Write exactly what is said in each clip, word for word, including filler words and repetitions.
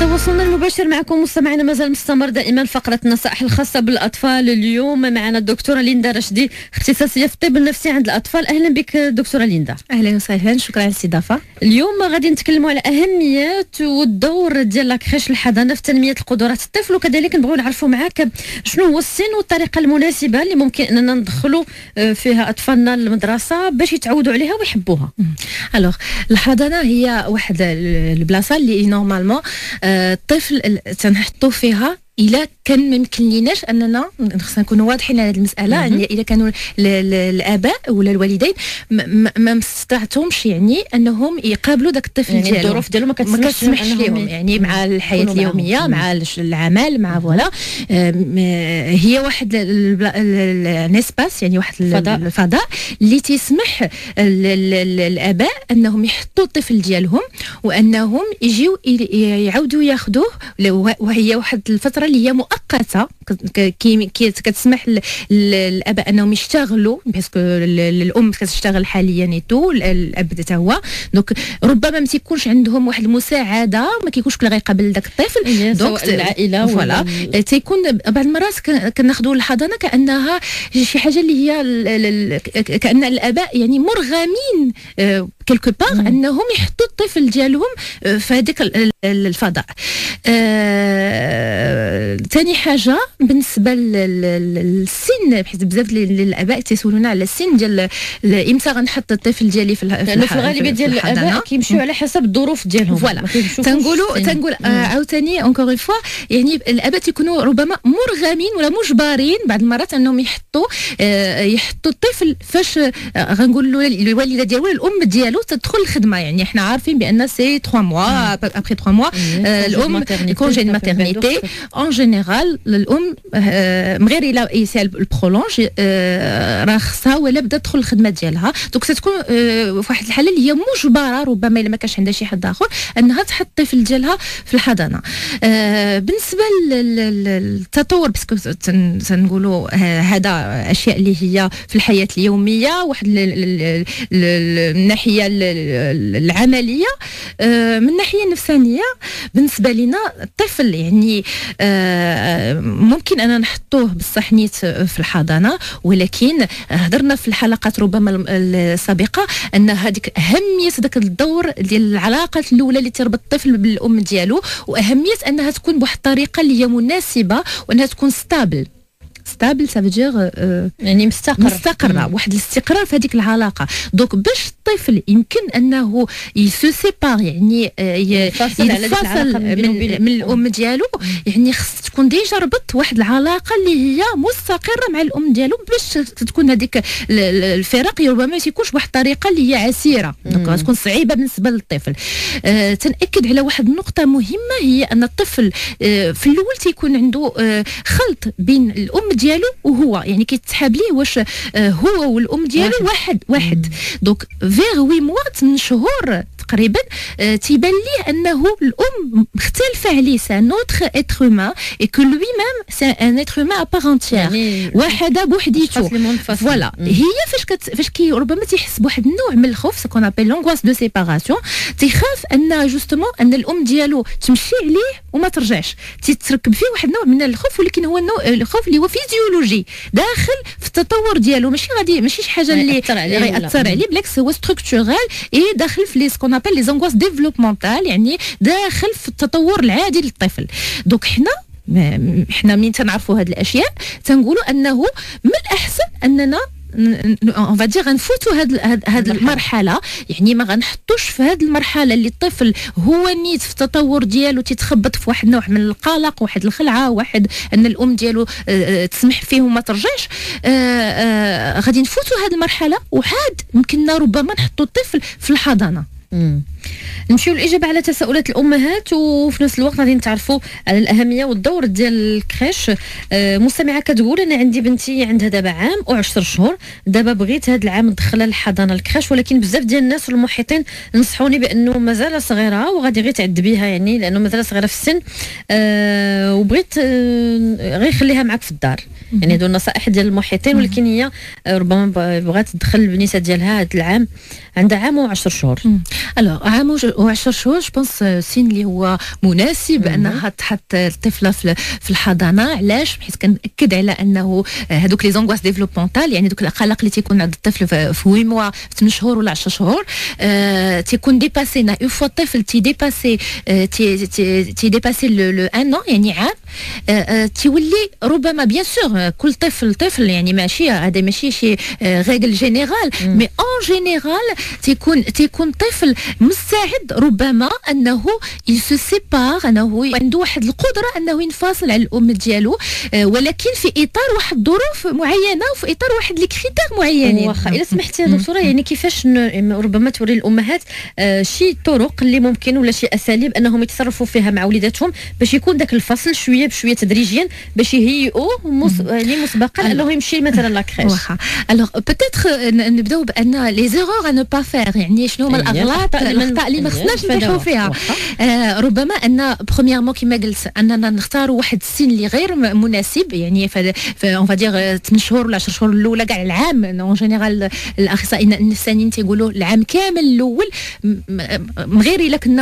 تواصلنا المباشر معكم مستمعينا مازال مستمر دائما فقرة النصائح الخاصة بالأطفال. اليوم معنا الدكتورة ليندا رشدي اختصاصية في الطب النفسي عند الأطفال. أهلا بك دكتورة ليندا. أهلا وسهلا، شكرا على الاستضافة. اليوم غادي نتكلموا على أهمية والدور ديال لاكريش الحضانة في تنمية القدرات الطفل، وكذلك نبغيو نعرفوا معاك شنو هو السن والطريقة المناسبة اللي ممكن أننا ندخلوا فيها أطفالنا المدرسة باش يتعودوا عليها ويحبوها. الوغ الحضانة هي واحد البلاصة اللي نورمالمون الطفل تنحطوا فيها إلا كان ما يمكن ليناش اننا خصنا نكونوا واضحين على هذه المساله. يعني اذا كانوا الاباء ولا الوالدين ما استطاعتهمش يعني انهم يقابلوا داك الطفل يعني ديالهم، الظروف ديالهم ما كتسمحش لهم يعني مع الحياه اليوميه مم. مع العمل مع فوالا هي واحد النسباس يعني واحد الفضاء, الفضاء اللي تسمح الاباء انهم يحطوا الطفل ديالهم وانهم يجيو يعاودوا ياخذوه، وهي واحد الفتره اللي هي مؤقته كي كتسمح للاباء انهم يشتغلوا باسكو الام كتشتغل حاليا نيتو الاب حتى هو، دونك ربما ما تيكونش عندهم واحد المساعده، ما كيكونش كل غيقابل داك الطفل، دونك العائله فوالا تيكون بعض المرات كناخذوا الحضانه كانها شي حاجه اللي هي كان الاباء يعني مرغمين كلكو باغ انهم يحطوا الطفل ديالهم في هذيك الفضاء. ثاني حاجه بالنسبه للسن، بحيث بزاف الاباء تيسولونا على السن ديال امتى غنحط الطفل ديالي في لانه في الغالبيه ديال الاباء كيمشيو على حسب الظروف ديالهم. فوالا تنقولوا تنقول عاوتاني اونكور اون فوا يعني الاباء تيكونوا ربما مرغمين ولا مجبرين بعض المرات انهم يحطوا يحطوا الطفل فاش غنقولوا الوالده ديالو الام ديالو تدخل الخدمه. يعني احنا عارفين بان سي ثلاثة موا ابري ثلاثة موا الام كونجي ماتيرنيتي اون جينيرال الام من غير الا يسال البرولونج راه خصها ولا بدا تدخل الخدمه ديالها، دونك تكون في واحد الحاله اللي هي مجبره ربما الا ما كانش عندها شي حد اخر انها تحط الطفل ديالها في الحضانه. بالنسبه للتطور باسكو تنقولوا هذا اشياء اللي هي في الحياه اليوميه، واحد الناحيه العمليه من الناحيه النفسانيه بالنسبه لنا الطفل يعني ممكن أنا نحطوه بصح نيت في الحضانة، ولكن هضرنا في الحلقات ربما السابقة أن هذيك أهمية ذاك الدور ديال العلاقات الأولى اللي تربط الطفل بالأم ديالو، وأهمية أنها تكون بواحد الطريقة اللي هي مناسبة وأنها تكون ستابل. ستابل سافجير euh, يعني مستقر مستقرة، واحد الاستقرار في هذيك العلاقه. دونك باش الطفل يمكن انه يسو سيبار يعني ينفصل من, من الام ديالو، يعني خص تكون ديجا ربط واحد العلاقه اللي هي مستقره مع الام ديالو باش تكون هذيك الفراق ربما ما يكونش بواحد الطريقه اللي هي عسيره، دونك تكون صعيبه بالنسبه للطفل. آه تنأكد على واحد النقطه مهمه، هي ان الطفل آه في الاول تيكون عنده آه خلط بين الام ديالو وهو، يعني كيتسحاب ليه واش هو والام ديالو واحد واحد. دونك فيغ وي موا من شهور تقريبا تيبان ليه انه الام مختلفه عليه، سا نوتر اتر هومان اي كو لوي ميم سي ان اتر هومان ا بار انتيير، واحده بوحديتو. فوالا هي فاش كت... فاش كي ربما تيحس بواحد النوع من الخوف سكون ابل لونغواس دو سيباراسيون، تيخاف ان جوستومون ان الام ديالو تمشي عليه وما ترجعش، تيتركب فيه واحد النوع من الخوف، ولكن هو النوع الخوف اللي هو فيزيولوجي داخل في التطور ديالو، ماشي غادي ماشي شي حاجه اللي غيأثر عليه، بالعكس هو ستركتورال اي داخل في لي سكون ابل لي زونغواس ديفلوبمونتال، يعني داخل في التطور العادي للطفل. دونك حنا حنا منين تنعرفوا هاد الاشياء تنقولوا انه من الاحسن اننا اون فادير غنفوتوا هاد هاد المرحله، يعني ما غنحطوش في هاد المرحله اللي الطفل هو نيت في التطور ديالو تيتخبط في واحد النوع من القلق، واحد الخلعه، واحد ان الام ديالو تسمح فيه وما ترجعش. غادي نفوتوا هاد المرحله وعاد يمكننا ربما نحطوا الطفل في الحضانه. مم. نمشيو للاجابه على تساؤلات الامهات، وفي نفس الوقت غادي نتعرفوا على الاهميه والدور ديال الكريش. آه مستمعه كتقول انا عندي بنتي عندها دابا عام وعشر شهور، دابا بغيت هذا العام ندخلها للحضانه الكريش، ولكن بزاف ديال الناس والمحيطين نصحوني بانه مازال صغيره وغادي غير تعد بها، يعني لانه مازال صغيره في السن، آه وبغيت آه غير خليها معك في الدار. يعني هذو النصائح ديال المحيطين، ولكن هي ربما بغات تدخل البنيته ديالها هذا العام عندها عام وعشر شهور. الوغ عام وعشر شهور جو بونس سين اللي هو مناسب انها تحط الطفله في الحضانه. علاش؟ حيت كنأكد على انه هذوك لي زونغواس ديفلوبمونتال، يعني دوك القلق اللي تيكون عند الطفل في ثمانية موا في ثمانية شهور ولا عشرة شهور آه تيكون ديباسينا اون فوا الطفل تي ديباسي آه تي تي تي ديباسي لو ان ان يعني عام آه آه تيولي ربما بيان سور كل طفل طفل يعني ماشي هذا ماشي شي ريغل جينيرال مي اون جينيرال تيكون تيكون طفل مستعد ربما انه يسو سيبار، انه عنده واحد القدره انه ينفصل على الام ديالو آه ولكن في اطار واحد الظروف معينه وفي اطار واحد لي كريتير معينين. واخا الا سمحتي يا دكتوره يعني كيفاش ربما توري الامهات آه شي طرق اللي ممكن ولا شي اساليب انهم يتصرفوا فيها مع وليداتهم باش يكون داك الفصل شويه بشويه تدريجيا باش يهيئوا يعني مسبقا انه يمشي مثلا لاكريش. واخا الوغ بوتيتر نبداو بان لي زيرور ا نو با فير، يعني شنو هما الاغلاط الاخطاء اللي ما خصناش نطيحوا فيها. آه ربما ان برومييرمون كيما قلت اننا نختاروا واحد السن اللي غير مناسب، يعني اون فادير ثمانية شهور ولا عشرة شهور الاولى كاع العام اون جينيرال الاخصائيين النفسانيين تيقولوا العام كامل الاول غير الا كنا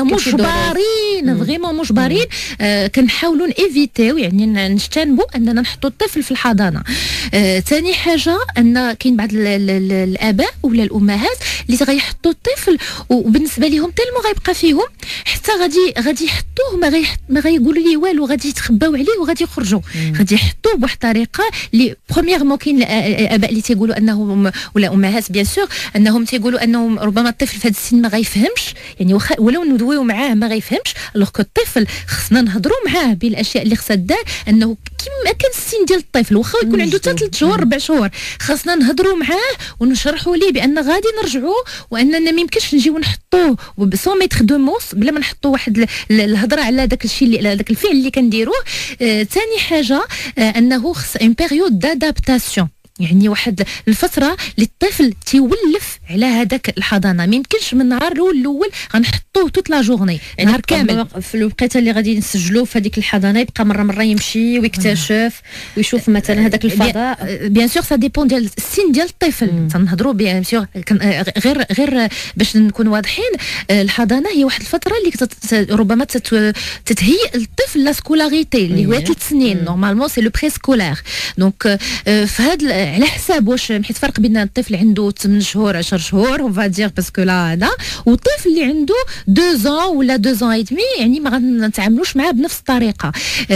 مجبرين فريمون مجبرين آه كنحاولوا ايفيتيو يعني نجتنبوا اننا نحطوا الطفل في الحضانه. ثاني آه حاجه ان كاين بعض الاباء ولا الامهات اللي غيحطوا الطفل وبالنسبه لهم تلمو غيبقى فيهم حتى غادي غادي يحطوه ما غي ما غيقولوا ليه والو، غادي يتخباو عليه وغادي يخرجوا، غادي يحطوه بواحد الطريقه اللي برومييرمون كاين الاباء اللي تيقولوا انهم ولا امهات بيان سور انهم تيقولوا انهم ربما الطفل في هذا السن ما غيفهمش، يعني واخا ولو ندويو معاه ما غيفهمش. الوغ كو الطفل خصنا نهضروا معاه بالاشياء اللي خصها دار، انه كما كان السن ديال الطفل واخا يكون عنده حتى ثلاث شهور ربع شهور خاصنا نهضروا معاه ونشرحوا ليه بان غادي نرجعوا واننا ما يمكنش نجيو نحطوه بسون ميتر دو موس بلا ما نحطوا واحد الهضره على داك الشيء اللي داك الفعل اللي كنديروه. ثاني آه حاجه آه انه خص ان بيريود دادابتاسيون، يعني واحد الفتره اللي الطفل تيولف على هذاك الحضانه، ما يمكنش من نهار الاول الاول غنحطوه توت لا جورني يعني نهار كامل في الوقيته اللي غادي نسجلوه في هذيك الحضانه يبقى مره مره يمشي ويكتشف ويشوف مثلا هذاك الفضاء. بيان سور سا ديبون ديال السن ديال الطفل، تنهضروا بيان سور غير غير باش نكون واضحين. الحضانه هي واحد الفتره اللي ربما تتهيئ الطفل لا سكولاريتي اللي هو ثلاث سنين نورمالمون سي لو بري سكولار. دونك في هذا على حساب واش حيت فرق بين الطفل عنده ثمانية شهور عشرة شهور اون فادير باسكو لا هذا والطفل اللي عنده اثنين زون ولا اثنين زون اي دمي، يعني ما غنتعاملوش معاه بنفس الطريقه.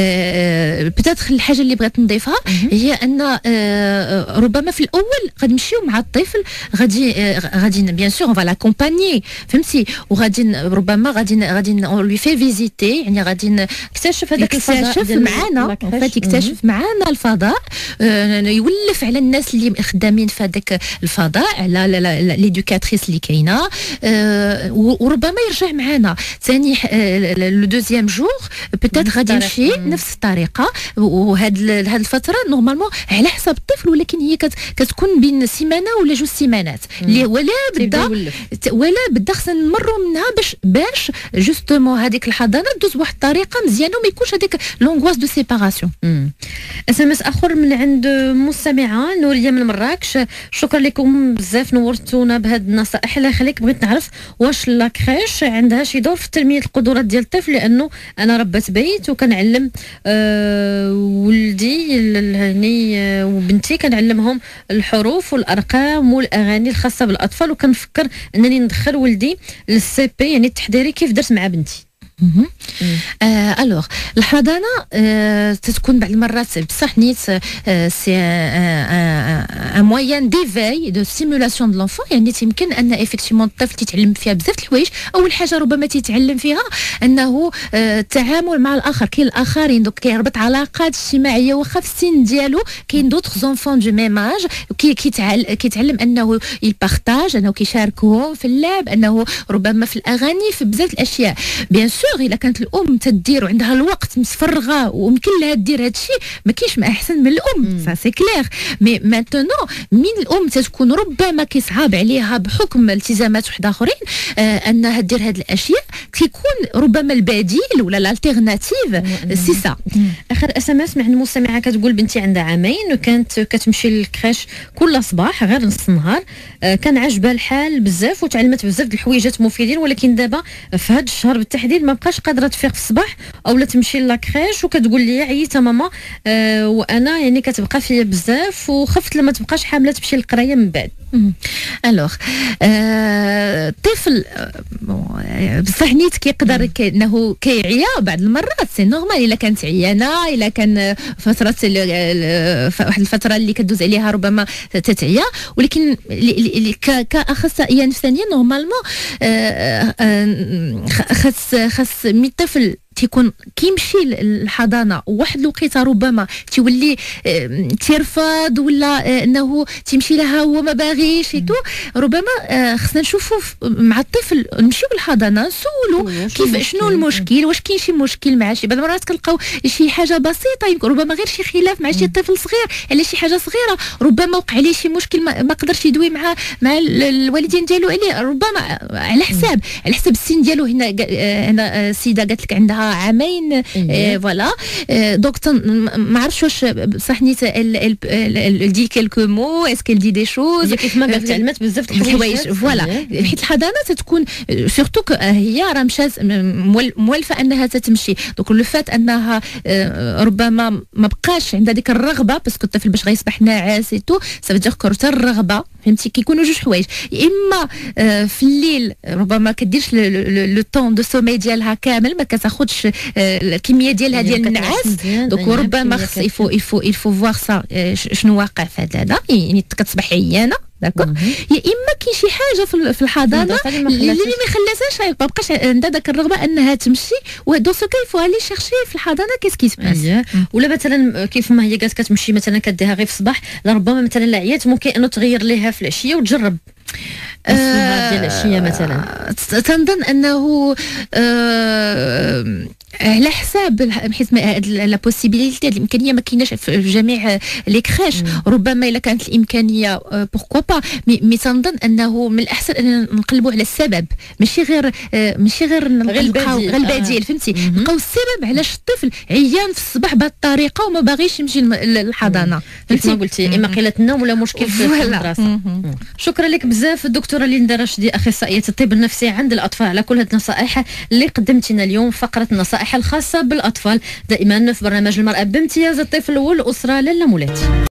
أه بتاتخ الحاجه اللي بغيت نضيفها هي ان أه ربما في الاول غنمشيو مع الطفل غادي أه غادي بيان سور اون فا لاكومباني فهمتي، وغادي ربما غادي غادي لوي في فيزيتي، يعني غادي نكتشف هذاك الفضاء يكتشف معنا فات يكتشف معنا الفضاء أه يولف على الناس اللي خدامين في هذاك الفضاء على ليدوكاتريس اللي كاينه أه وربما يرجع معنا ثاني لو دوزيام جور بوتيت غادي يمشي نفس الطريقه. وهاد هاد الفتره نورمالمون على حسب الطفل، ولكن هي كتكون بين سيمانه ولا جوج سيمانات اللي ولا بدا ولا بدا خصنا نمروا منها باش باش جوستومون هذيك الحضانه دوز بواحد الطريقه مزيانه وما يكونش هذيك لونغواس دو سيباراسيون. اس ام اس اخر من عند مستمعه نوريه من مراكش، شكرا لكم بزاف نورتونا بهاد النصائح. الله يخليك بغيت نعرف واش لاكريش عندها شي دور في تنميه القدرات ديال الطفل، لانه انا ربة بيت وكنعلم أه ولدي يعني أه وبنتي كنعلمهم الحروف والارقام والاغاني الخاصه بالاطفال، وكنفكر انني ندخل ولدي للسي بي يعني التحضيري كيف درت مع بنتي. آه الوغ الحضانه آه تتكون بعض المرات بصح نيت آه سي ان موين ديفاي دو ستيمولاسيون دو لونفون، يعني يمكن ان افيكتيمون الطفل تيتعلم فيها بزاف د الحوايج. اول حاجه ربما تيتعلم فيها انه آه التعامل مع الاخر، كاين الاخرين دوك كيربط علاقات اجتماعيه واخا في السن ديالو، كاين دوطخ زونفون دو ميم اج كيتعلم كيتعلم انه يبارطاج، انه كيشاركهم في اللعب، انه ربما في الاغاني في بزاف الاشياء. بيان سور الا كانت الام تدير وعندها الوقت متفرغه ويمكن لها دير هذا الشيء ما كاينش ما احسن من الام، سا سي كلير. مي مانتونون من الام تتكون ربما كيصعب عليها بحكم التزامات وحده اخرين آه انها دير هذه الاشياء، كيكون ربما البديل ولا الالتيرناتيف سي سا. اخر اس ام اس مع المستمعه كتقول بنتي عندها عامين وكانت كتمشي للكريش كل صباح غير نص النهار. آه كان عاجبها الحال بزاف وتعلمت بزاف د الحويجات مفيدين، ولكن دابا في هذا الشهر بالتحديد ما بقاش قادره تفيق في الصباح اولا تمشي لاكريش، وكتقول لي عييت ماما آه وانا يعني كتبقى فيا بزاف وخفت لما تبقاش حامله تمشي للقرايه من بعد. الوغ الطفل بصح نيت كيقدر انه كيعيا بعض المرات سي نورمال، الا كانت عيانه الا كان فتره واحد الفتره اللي كدوز عليها ربما تتعيا، ولكن كاخصائيه نفسانيه نورمالمون خاص خاص مي الطفل تيكون كيمشي للحضانه وواحد الوقيته ربما تيولي تيرفض ولا انه تيمشي لها هو ما باغيش تو، ربما خصنا نشوفوا مع الطفل نمشيو للحضانه نسولو كيف شنو المشكل، واش كاين شي مشكل مع شي بعض المرات كنلقاو شي حاجه بسيطه يمكن ربما غير شي خلاف مع شي طفل صغير على شي حاجه صغيره، ربما وقع عليه شي مشكل ما قدرش يدوي مع مع الوالدين ديالو عليه، ربما على حساب على حسب السن ديالو. هنا هنا السيده قالت لك عندها عامين فوالا دونك ما عرفتش واش بصح نيت دي كيلكو مو اسكو دي دي شوز كيف ما قالت تعلمت بزاف د الحوايج فوالا، حيت الحضانه تتكون سورتو هي راه مشات مولفه انها تتمشي، دونك لو فات انها ربما ما بقاش عندها ديك الرغبه باسكو الطفل باش غيصبح ناعس تو سافو كورتا الرغبه فهمتي كيكونوا جوج حوايج، يا اما في الليل ربما كديرش لو طون دو سومي ديالها كامل ما كتاخذش الكميه ديالها ديال النعاس، دونك ربما خص يفو يفو يفو فوار سا شنو واقع في هذا، يعني كتصبح عيانه داكور، يا اما كاين شي حاجه في الحضانه اللي ما خلاتهاش ما بقاش عندها داك الرغبه انها تمشي، ودون سو كا يفو علي شيرشي في الحضانه كيس كيس باس. ولا مثلا كيف ما هي قالت كتمشي مثلا كديها غير في الصباح، لربما مثلا لا عيات ممكن انه تغير ليها في العشيه وتجرب النهار ديال العشيه مثلا. تنظن انه آه على حساب حيت لا بوسيبيليتي الامكانيه ما كايناش في جميع لي كريش، ربما الا كانت الامكانيه بوركوا با مي تنظن انه من الاحسن ان نقلبوا على السبب، ماشي غير ماشي غير نلقاو غير البديل فهمتي، نلقاو السبب علاش الطفل عيان في الصباح بهذه الطريقه وما باغيش يمشي للحضانه فهمتي ما قلتي اما قله النوم ولا مشكل في المدرسه. شكرا لك بزاف الدكتوره ليندا رشدي اخصائيه الطب النفسي عند الاطفال على كل هذه النصائح اللي قدمتينا اليوم، فقره النصائح الخاصه بالاطفال دائما في برنامج المراه بامتياز الطفل والاسره لاله مولاتي.